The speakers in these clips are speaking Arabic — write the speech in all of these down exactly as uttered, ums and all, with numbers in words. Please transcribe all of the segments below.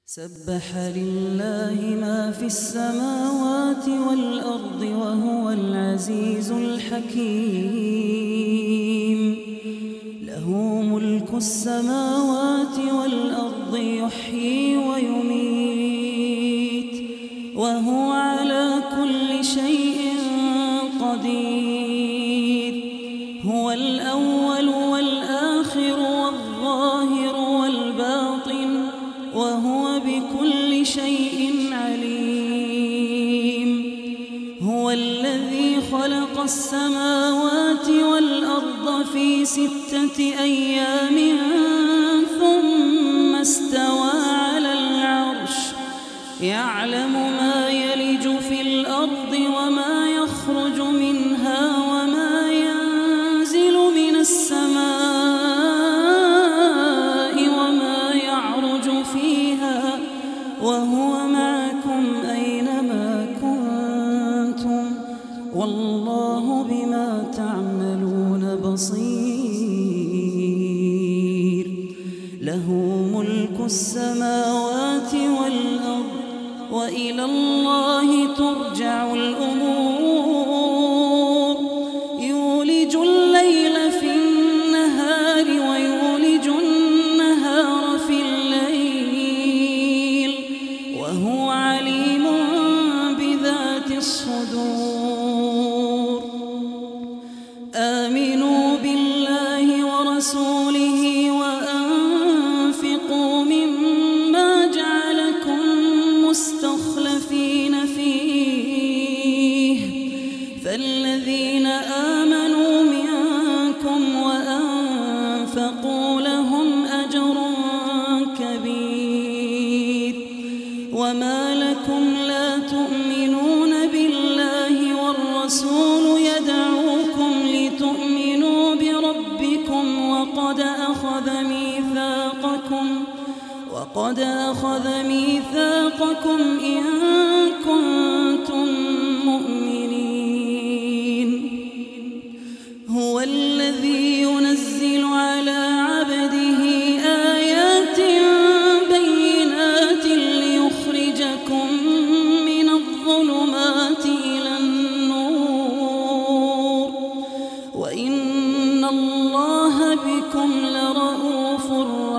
سبح لله ما في السماوات والأرض وهو العزيز الحكيم. له ملك السماوات والأرض يحيي ويميت وهو على كل شيء قدير. هو الأول والآخر والظاهر والباطن وهو بكل شيء عليم. هو الذي خلق السماوات والأرض في ستة أيام ثم استوى على العرش يعلم ما يلج في الأرض وما يخرج منها وما ينزل من السماء وما يعرج فيها وهو معكم أينما كنتم والله بما تعملون بصير. له ملك السماوات والأرض وإلى الله ترجع الأمور. يولج الليل في النهار ويولج النهار في الليل وهو عليم بذات الصدور. آمنوا بالله ورسوله وأنفقوا مما جعلكم مستخلفين فيه فالذين آمنوا منكم وأنفقوا لهم أجر كبير. وما لكم لا تؤمنون بالله والرسول يدعوكم لتؤمنوا بربكم وقد أخذ ميثاقكم وقد أخذ ميثاقكم إن كنتم مؤمنين. هو الذي ينزل على عبده آيات بينات ليخرجكم من الظلمات إلى النور وإن الله بكم لرءوف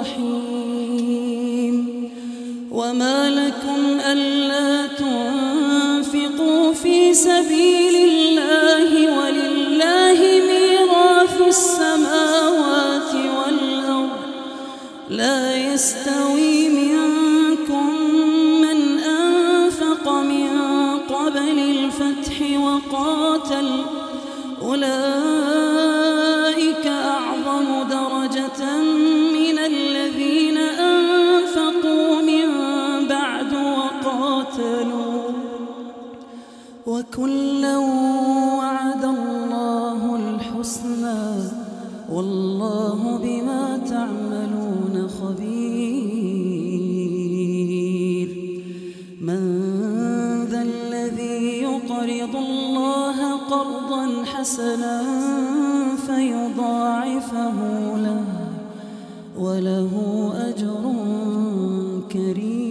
رحيم. وما لكم ألا تنفقوا في سبيل الله ولله ميراث السماوات والأرض لا يستوي منكم من أنفق من قبل الفتح وقاتل أولئك أعظم درجة من الذين أنفقوا من بعد وقاتلوا وكلا وعد الله الحسنى والله بما تعملون خبير. من ذا الذي يقرض الله قرضا حسنا فيضاعفه له وله أجر كريم.